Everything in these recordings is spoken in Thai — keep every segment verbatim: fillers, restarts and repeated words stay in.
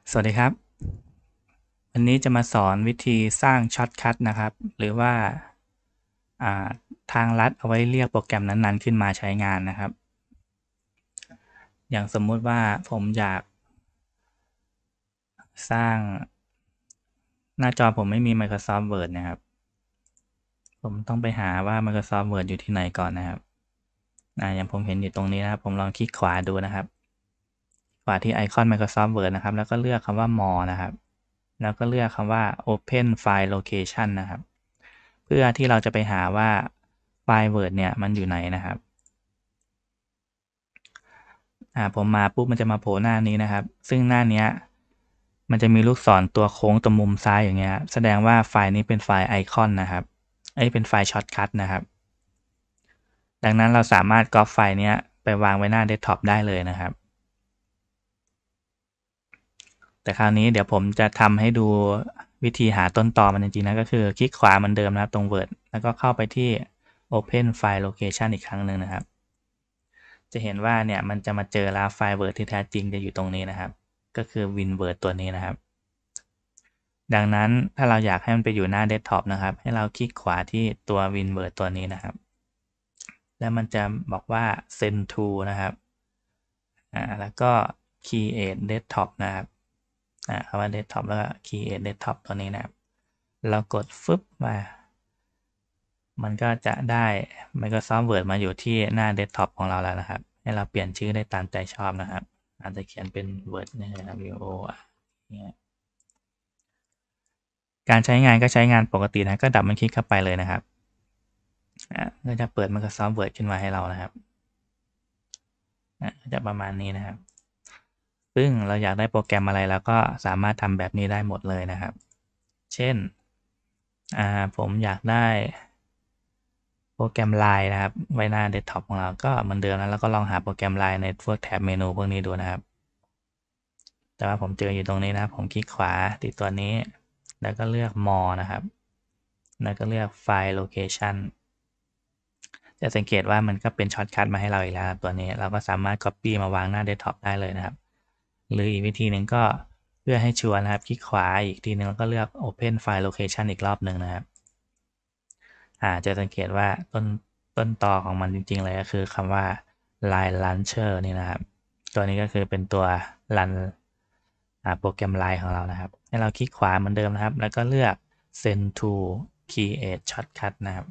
สวัสดีครับวันนี้จะมาสอนวิธีสร้างช็อตคัทนะครับหรือว่าทางลัดเอาไว้เรียกโปรแกรมนั้นๆขึ้นมาใช้งานนะครับอย่างสมมุติว่าผมอยากสร้างหน้าจอผมไม่มี Microsoft Word นะครับผมต้องไปหาว่า Microsoft Word อยู่ที่ไหนก่อนนะครับอ่าอย่างผมเห็นอยู่ตรงนี้นะครับผมลองคลิกขวาดูนะครับขวาที่ไอคอน Microsoft Word นะครับแล้วก็เลือกคำว่า More นะครับแล้วก็เลือกคำว่า Open File Location นะครับเพื่อที่เราจะไปหาว่าไฟล์ Word เนี่ยมันอยู่ไหนนะครับอ่าผมมาปุ๊บมันจะมาโผล่หน้านี้นะครับซึ่งหน้านี้มันจะมีลูกศรตัวโค้งตรงมุมซ้ายอย่างเงี้ยแสดงว่าไฟล์นี้เป็นไฟล์ไอคอนนะครับไอ้เป็นไฟล์ช็อตคัทนะครับดังนั้นเราสามารถก๊อปไฟล์นี้ไปวางไว้หน้าเดสก์ท็อปได้เลยนะครับแต่คราวนี้เดี๋ยวผมจะทำให้ดูวิธีหาต้นตอมันจริงๆนะก็คือคลิกขวาเหมือนเดิมนะครับตรง Word แล้วก็เข้าไปที่ Open File Location อีกครั้งหนึ่งนะครับจะเห็นว่าเนี่ยมันจะมาเจอแล้วไฟล์ Word ที่แท้จริงจะอยู่ตรงนี้นะครับก็คือ WinWord ตัวนี้นะครับดังนั้นถ้าเราอยากให้มันไปอยู่หน้าเดสก์ท็อปนะครับให้เราคลิกขวาที่ตัว WinWord ตัวนี้นะครับแล้วมันจะบอกว่า Send to นะครับอ่าแล้วก็ Create Desktop นะครับอ่าคำว่า Desktop แล้วก็ Create Desktop ตัวนี้นะครับเรากดฟึบมามันก็จะได้ Microsoft Word มาอยู่ที่หน้าเดสก์ท็อปของเราแล้วนะครับให้เราเปลี่ยนชื่อได้ตามใจชอบนะครับอาจจะเขียนเป็น Word นี่นะครับ W O เนี่ยการใช้งานก็ใช้งานปกตินะก็ดับมันคลิกเข้าไปเลยนะครับอ่าก็จะเปิด Microsoft Word ขึ้นมาให้เรานะครับอ่าจะประมาณนี้นะครับซึ่งเราอยากได้โปรแกรมอะไรแล้วก็สามารถทำแบบนี้ได้หมดเลยนะครับเช่นอ่าผมอยากได้โปรแกรม ไลน์ นะครับไว้หน้าเดสก์ท็อปของเราก็เหมือนเดิมนะแล้วก็ลองหาโปรแกรม ไลน์ ในพวกแท็บเมนูพวกนี้ดูนะครับแต่ว่าผมเจออยู่ตรงนี้นะครับผมคลิกขวาที่ตัวนี้แล้วก็เลือก More นะครับแล้วก็เลือก File Location จะสังเกตว่ามันก็เป็นช็อตคัทมาให้เราอีกแล้วตัวนี้เราก็สามารถ Copy มาวางหน้าเดสก์ท็อปได้เลยนะครับหรืออีกวิธีหนึ่งก็เพื่อให้ชัวร์นะครับคลิกขวาอีกทีนึงแล้วก็เลือก Open File Location อีกรอบหนึ่งนะครับอ่าจะสังเกตว่าต้นต้นตอของมันจริงๆเลยก็คือคำว่า Line Launcher นี่นะครับตัวนี้ก็คือเป็นตัว run อ่าโปรแกรม ไลน์ ของเรานะครับให้เราคลิกขวาเหมือนเดิมนะครับแล้วก็เลือก Send to Create Shortcut นะครับ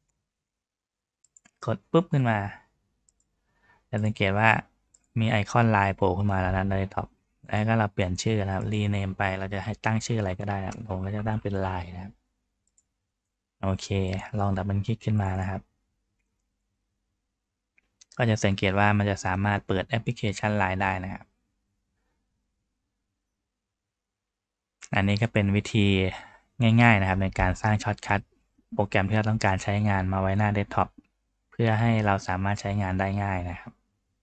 กดปุ๊บขึ้นมา จะสังเกตว่ามีไอคอนไลน์โผล่ขึ้นมาแล้วนะในท็อปแล้วก็เราเปลี่ยนชื่อนะครับรีเนมไปเราจะให้ตั้งชื่ออะไรก็ได้นะผมก็จะตั้งเป็นไลน์นะครับโอเคลองดับเบิลคลิกขึ้นมานะครับก็จะสังเกตว่ามันจะสามารถเปิดแอปพลิเคชันไลน์ได้นะครับอันนี้ก็เป็นวิธีง่ายๆนะครับในการสร้างช็อตคัทโปรแกรมที่เราต้องการใช้งานมาไว้หน้าเดสก์ท็อปเพื่อให้เราสามารถใช้งานได้ง่ายนะครับ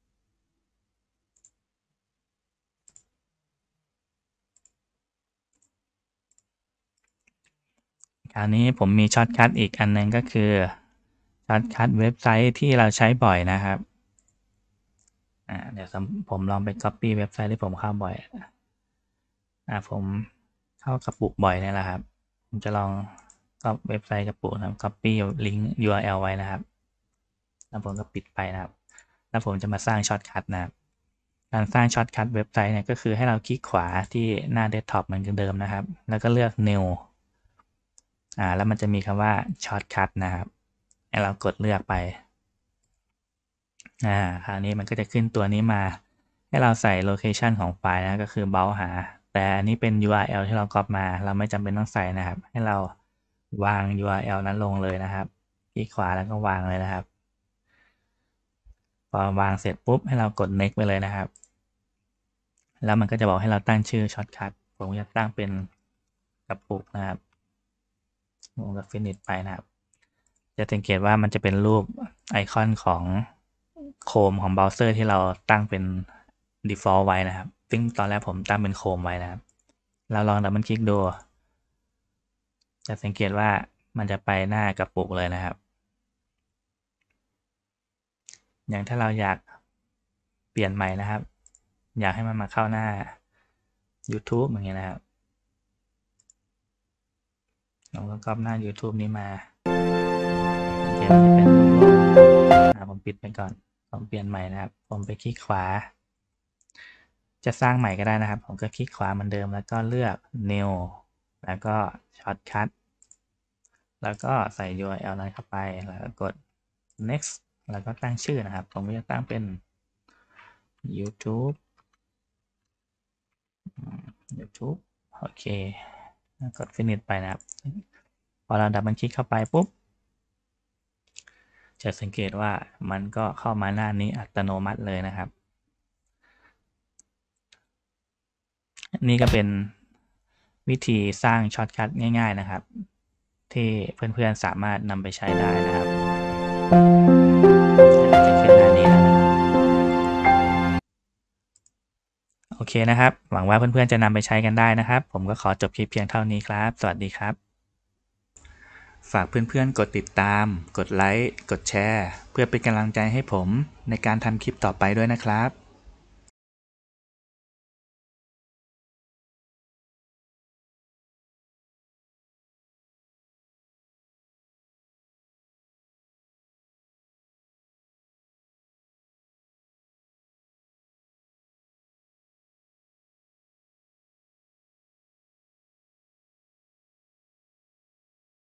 คราวนี้ผมมีช็อตคัทอีกอันนึงก็คือช็อตคัทเว็บไซต์ที่เราใช้บ่อยนะครับ อ่าเดี๋ยวผมลองไป copy เว็บไซต์ที่ผมเข้าบ่อยอ่าผมเข้ากระปุกบ่อยนี่แหละครับผมจะลองก็เว็บไซต์กระปุกนะครับ copy ลิงก์ ยู อาร์ แอล ไว้นะครับแล้วผมก็ปิดไปนะครับแล้วผมจะมาสร้างช็อตคัทนะครับการสร้างช็อตคัทเว็บไซต์เนี่ยก็คือให้เราคลิกขวาที่หน้าเดสก์ท็อปเหมือนเดิมนะครับแล้วก็เลือก new อ่าแล้วมันจะมีคำว่าช็อตคัทนะครับให้เรากดเลือกไป อ่าคราวนี้มันก็จะขึ้นตัวนี้มาให้เราใส่โลเคชันของไฟล์นะก็คือเบราว์หาแต่อันนี้เป็น ยู อาร์ แอล ที่เราก๊อปมาเราไม่จำเป็นต้องใส่นะครับให้เราวาง ยู อาร์ แอล นั้นลงเลยนะครับคลิกขวาแล้วก็วางเลยนะครับพอวางเสร็จปุ๊บให้เรากด next ไปเลยนะครับแล้วมันก็จะบอกให้เราตั้งชื่อช็อตคัทผมจะตั้งเป็นกระปุกนะครับผมก็ finish ไปนะครับจะสังเกตว่ามันจะเป็นรูปไอคอนของโคมของเบราว์เซอร์ที่เราตั้งเป็น default ไว้นะครับซึ่งตอนแรกผมตั้งเป็นโคมไว้นะครับเราลองดับเบิลคลิกดูจะสังเกตว่ามันจะไปหน้ากระปุกเลยนะครับอย่างถ้าเราอยากเปลี่ยนใหม่นะครับอยากให้มันมาเข้าหน้า YouTube อย่างเงี้ยนะครับเราก็ก๊อปหน้า YouTube นี้มาโอเคมันจะเป็นรูปโลกนะครับผมปิดไปก่อนผมเปลี่ยนใหม่นะครับผมไปคลิกขวาจะสร้างใหม่ก็ได้นะครับผมก็คลิกขวาเหมือนเดิมแล้วก็เลือก New แล้วก็ Shortcut แล้วก็ใส่ ยู อาร์ แอล นั้นเข้าไปแล้วก็กด next แล้วก็ตั้งชื่อนะครับผมก็จะตั้งเป็น YouTube YouTube โอเคกด finish ไปนะครับพอเราดับเบิลคลิกเข้าไปปุ๊บจะสังเกตว่ามันก็เข้ามาหน้านี้อัตโนมัติเลยนะครับนี่ก็เป็นวิธีสร้างช็อตคัทง่ายๆนะครับที่เพื่อนๆสามารถนำไปใช้ได้นะครับจะขึ้นหน้านี้แล้วนะครับโอเคนะครับหวังว่าเพื่อนๆจะนำไปใช้กันได้นะครับผมก็ขอจบคลิปเพียงเท่านี้ครับสวัสดีครับฝากเพื่อนๆกดติดตามกดไลค์กดแชร์เพื่อเป็นกำลังใจให้ผมในการทำคลิปต่อไปด้วยนะครับ